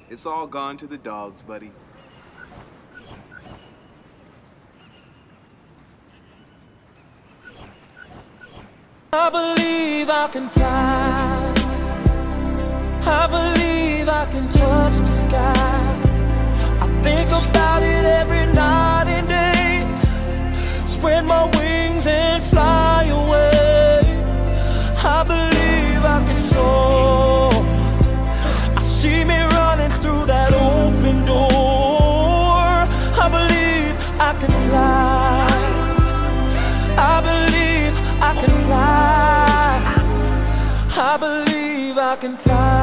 It's all gone to the dogs, buddy. I believe I can fly. I believe I can touch the sky. I think about it every night and day. Spread my wings and fly away. I believe I can soar. I see me running through that open door. I believe I can fly. I believe I can fly. I believe I can fly.